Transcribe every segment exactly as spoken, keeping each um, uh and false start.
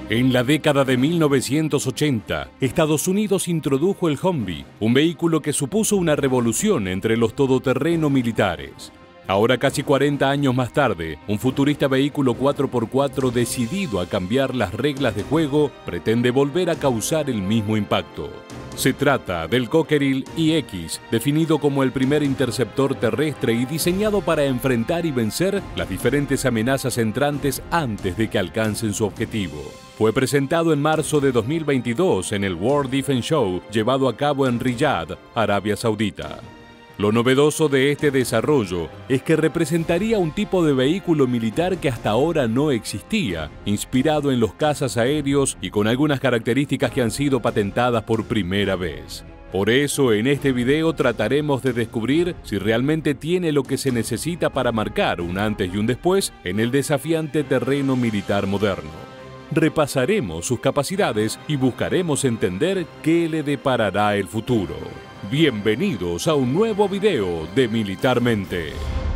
En la década de mil novecientos ochenta, Estados Unidos introdujo el Humvee, un vehículo que supuso una revolución entre los todoterreno militares. Ahora, casi cuarenta años más tarde, un futurista vehículo cuatro por cuatro decidido a cambiar las reglas de juego pretende volver a causar el mismo impacto. Se trata del Cockerill E X, definido como el primer interceptor terrestre y diseñado para enfrentar y vencer las diferentes amenazas entrantes antes de que alcancen su objetivo. Fue presentado en marzo de dos mil veintidós en el World Defense Show, llevado a cabo en Riyadh, Arabia Saudita. Lo novedoso de este desarrollo es que representaría un tipo de vehículo militar que hasta ahora no existía, inspirado en los cazas aéreos y con algunas características que han sido patentadas por primera vez. Por eso, en este video trataremos de descubrir si realmente tiene lo que se necesita para marcar un antes y un después en el desafiante terreno militar moderno. Repasaremos sus capacidades y buscaremos entender qué le deparará el futuro. Bienvenidos a un nuevo video de Militarmente.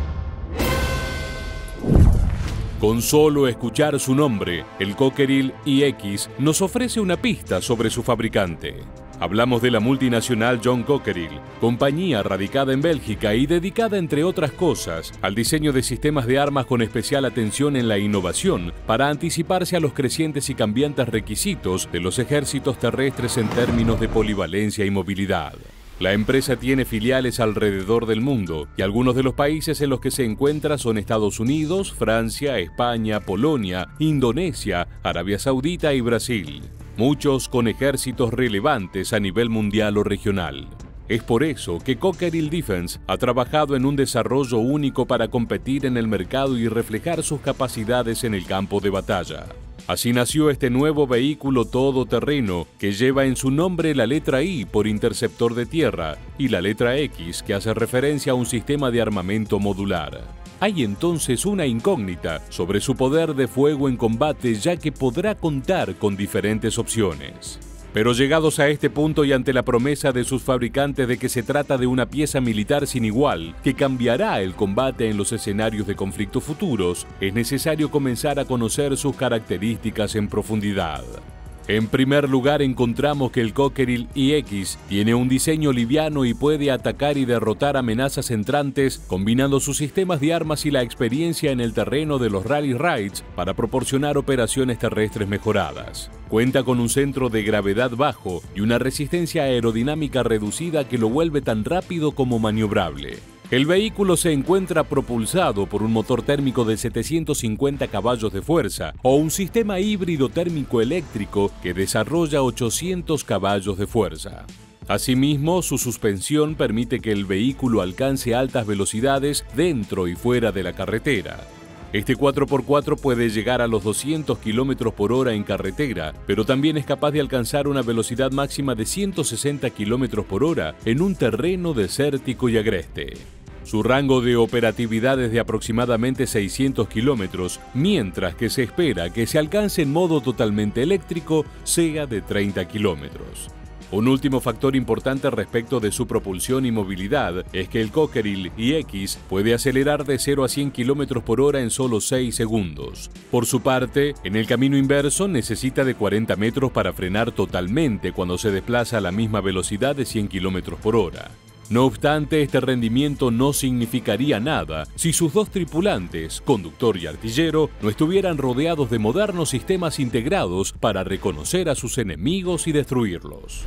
Con solo escuchar su nombre, el Cockerill E X nos ofrece una pista sobre su fabricante. Hablamos de la multinacional John Cockerill, compañía radicada en Bélgica y dedicada, entre otras cosas, al diseño de sistemas de armas con especial atención en la innovación para anticiparse a los crecientes y cambiantes requisitos de los ejércitos terrestres en términos de polivalencia y movilidad. La empresa tiene filiales alrededor del mundo y algunos de los países en los que se encuentra son Estados Unidos, Francia, España, Polonia, Indonesia, Arabia Saudita y Brasil. Muchos con ejércitos relevantes a nivel mundial o regional. Es por eso que Cockerill Defense ha trabajado en un desarrollo único para competir en el mercado y reflejar sus capacidades en el campo de batalla. Así nació este nuevo vehículo todoterreno que lleva en su nombre la letra I por interceptor de tierra y la letra X que hace referencia a un sistema de armamento modular. Hay entonces una incógnita sobre su poder de fuego en combate, ya que podrá contar con diferentes opciones. Pero llegados a este punto y ante la promesa de sus fabricantes de que se trata de una pieza militar sin igual, que cambiará el combate en los escenarios de conflictos futuros, es necesario comenzar a conocer sus características en profundidad. En primer lugar, encontramos que el Cockerill E X tiene un diseño liviano y puede atacar y derrotar amenazas entrantes, combinando sus sistemas de armas y la experiencia en el terreno de los rally raids para proporcionar operaciones terrestres mejoradas. Cuenta con un centro de gravedad bajo y una resistencia aerodinámica reducida que lo vuelve tan rápido como maniobrable. El vehículo se encuentra propulsado por un motor térmico de setecientos cincuenta caballos de fuerza o un sistema híbrido térmico eléctrico que desarrolla ochocientos caballos de fuerza. Asimismo, su suspensión permite que el vehículo alcance altas velocidades dentro y fuera de la carretera. Este cuatro por cuatro puede llegar a los doscientos kilómetros por hora en carretera, pero también es capaz de alcanzar una velocidad máxima de ciento sesenta kilómetros por hora en un terreno desértico y agreste. Su rango de operatividad es de aproximadamente seiscientos kilómetros, mientras que se espera que se alcance en modo totalmente eléctrico sea de treinta kilómetros. Un último factor importante respecto de su propulsión y movilidad es que el Cockerill E X puede acelerar de cero a cien kilómetros por hora en solo seis segundos. Por su parte, en el camino inverso necesita de cuarenta metros para frenar totalmente cuando se desplaza a la misma velocidad de cien kilómetros por hora. No obstante, este rendimiento no significaría nada si sus dos tripulantes, conductor y artillero, no estuvieran rodeados de modernos sistemas integrados para reconocer a sus enemigos y destruirlos.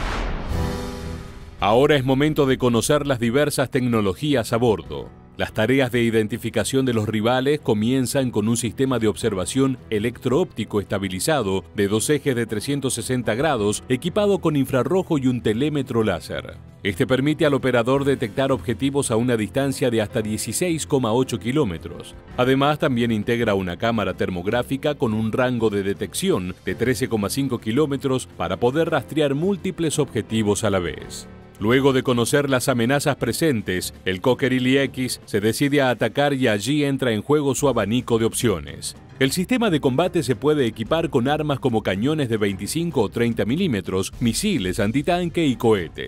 Ahora es momento de conocer las diversas tecnologías a bordo. Las tareas de identificación de los rivales comienzan con un sistema de observación electro-óptico estabilizado de dos ejes de trescientos sesenta grados equipado con infrarrojo y un telémetro láser. Este permite al operador detectar objetivos a una distancia de hasta dieciséis coma ocho kilómetros. Además, también integra una cámara termográfica con un rango de detección de trece coma cinco kilómetros para poder rastrear múltiples objetivos a la vez. Luego de conocer las amenazas presentes, el Cockerill E X se decide a atacar y allí entra en juego su abanico de opciones. El sistema de combate se puede equipar con armas como cañones de veinticinco o treinta milímetros, misiles antitanque y cohetes.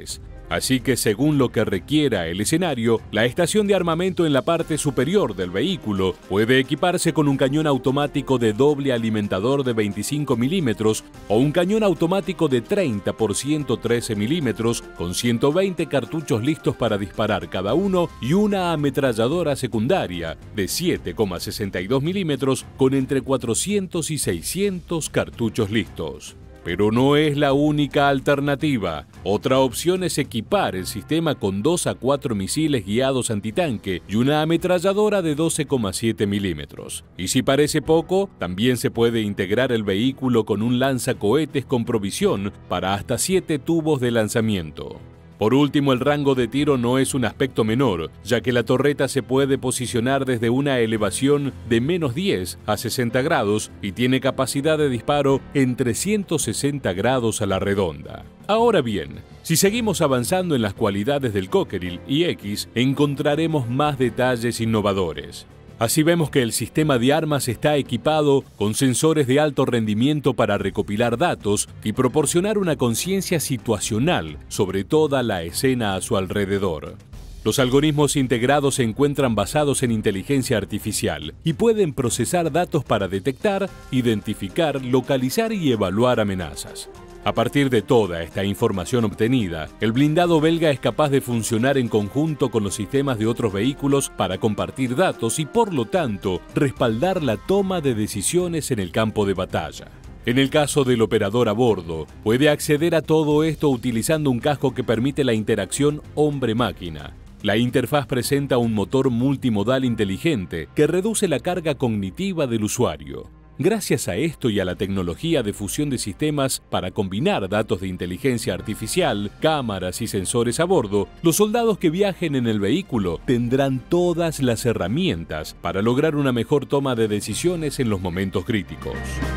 Así que según lo que requiera el escenario, la estación de armamento en la parte superior del vehículo puede equiparse con un cañón automático de doble alimentador de veinticinco milímetros o un cañón automático de treinta por ciento trece milímetros con ciento veinte cartuchos listos para disparar cada uno y una ametralladora secundaria de siete coma sesenta y dos milímetros con entre cuatrocientos y seiscientos cartuchos listos. Pero no es la única alternativa. Otra opción es equipar el sistema con dos a cuatro misiles guiados antitanque y una ametralladora de doce coma siete milímetros. Y si parece poco, también se puede integrar el vehículo con un lanzacohetes con provisión para hasta siete tubos de lanzamiento. Por último, el rango de tiro no es un aspecto menor, ya que la torreta se puede posicionar desde una elevación de menos diez a sesenta grados y tiene capacidad de disparo en trescientos sesenta grados a la redonda. Ahora bien, si seguimos avanzando en las cualidades del Cockerill I X, encontraremos más detalles innovadores. Así vemos que el sistema de armas está equipado con sensores de alto rendimiento para recopilar datos y proporcionar una conciencia situacional sobre toda la escena a su alrededor. Los algoritmos integrados se encuentran basados en inteligencia artificial y pueden procesar datos para detectar, identificar, localizar y evaluar amenazas. A partir de toda esta información obtenida, el blindado belga es capaz de funcionar en conjunto con los sistemas de otros vehículos para compartir datos y, por lo tanto, respaldar la toma de decisiones en el campo de batalla. En el caso del operador a bordo, puede acceder a todo esto utilizando un casco que permite la interacción hombre-máquina. La interfaz presenta un motor multimodal inteligente que reduce la carga cognitiva del usuario. Gracias a esto y a la tecnología de fusión de sistemas para combinar datos de inteligencia artificial, cámaras y sensores a bordo, los soldados que viajen en el vehículo tendrán todas las herramientas para lograr una mejor toma de decisiones en los momentos críticos.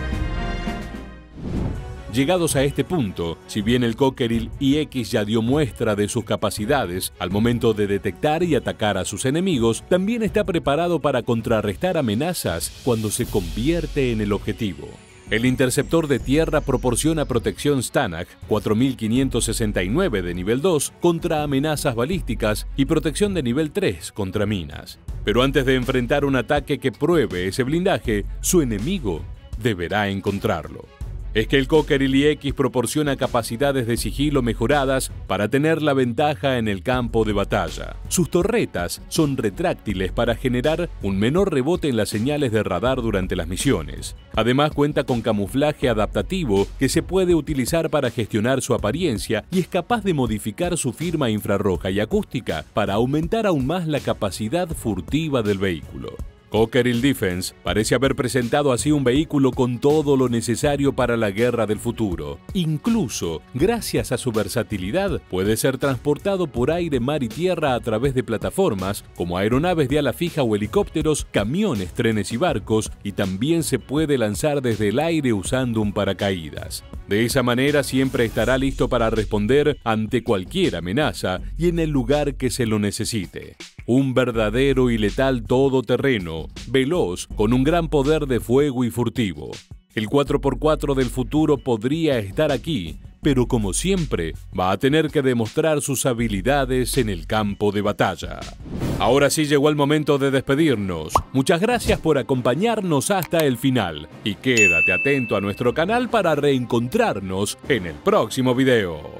Llegados a este punto, si bien el Cockerill I X ya dio muestra de sus capacidades al momento de detectar y atacar a sus enemigos, también está preparado para contrarrestar amenazas cuando se convierte en el objetivo. El interceptor de tierra proporciona protección Stanag cuatro mil quinientos sesenta y nueve de nivel dos contra amenazas balísticas y protección de nivel tres contra minas. Pero antes de enfrentar un ataque que pruebe ese blindaje, su enemigo deberá encontrarlo. Es que el Cockerill I X proporciona capacidades de sigilo mejoradas para tener la ventaja en el campo de batalla. Sus torretas son retráctiles para generar un menor rebote en las señales de radar durante las misiones. Además cuenta con camuflaje adaptativo que se puede utilizar para gestionar su apariencia y es capaz de modificar su firma infrarroja y acústica para aumentar aún más la capacidad furtiva del vehículo. Cockerill Defense parece haber presentado así un vehículo con todo lo necesario para la guerra del futuro. Incluso, gracias a su versatilidad, puede ser transportado por aire, mar y tierra a través de plataformas como aeronaves de ala fija o helicópteros, camiones, trenes y barcos, y también se puede lanzar desde el aire usando un paracaídas. De esa manera siempre estará listo para responder ante cualquier amenaza y en el lugar que se lo necesite. Un verdadero y letal todoterreno, veloz, con un gran poder de fuego y furtivo. El cuatro por cuatro del futuro podría estar aquí, pero como siempre, va a tener que demostrar sus habilidades en el campo de batalla. Ahora sí llegó el momento de despedirnos. Muchas gracias por acompañarnos hasta el final y quédate atento a nuestro canal para reencontrarnos en el próximo video.